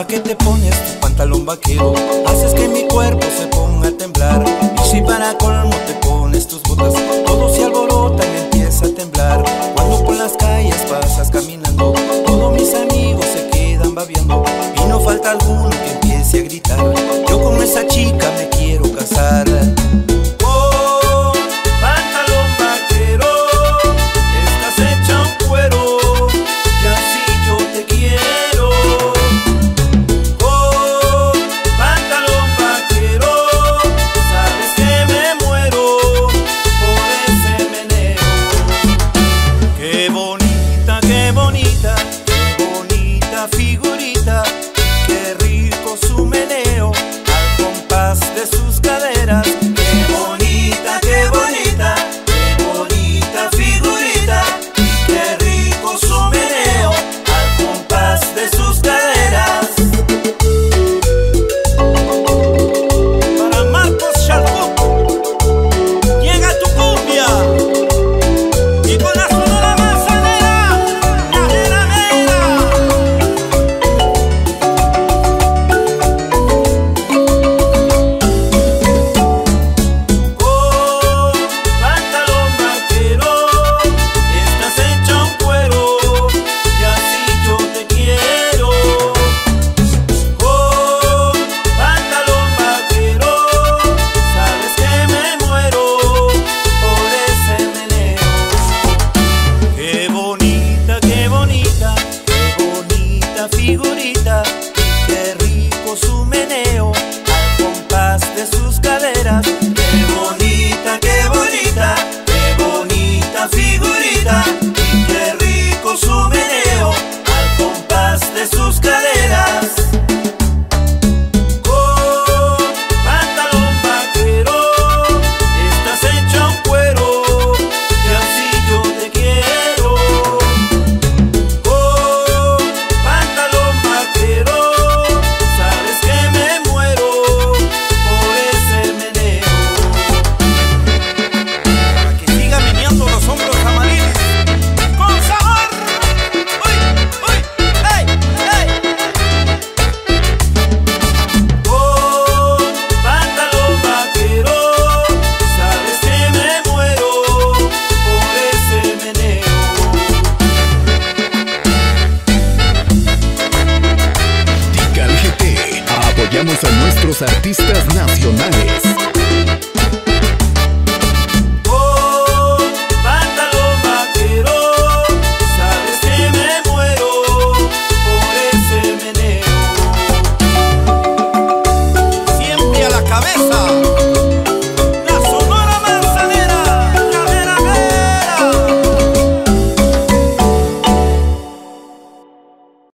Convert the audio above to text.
Pa' que te pones tu pantalón vaquero, haces que mi cuerpo se ponga a temblar. Y si para colmo te pones tus botas, todo se alborota y empieza a temblar. Cuando por las calles pasas caminando, todos mis amigos se quedan babeando, y no falta alguno que empiece a gritar: yo con esa chica me quiero casar. Figurita, qué rico su meneo al compás de sus caderas. Qué bonita, qué bonita, qué bonita figurita, qué rico su meneo al compás de sus caderas. Para Marcos Chalco, llega tu cumbia y con la sonora manzanera, mera, mera. Figurita, qué rico su meneo al compás de sus caderas. Qué bonita, qué bonita, qué bonita figurita, qué rico su meneo al compás de sus caderas. Con pantalón vaquero, estás hecha un cuero, y así yo te quiero. Apoyamos a nuestros artistas nacionales.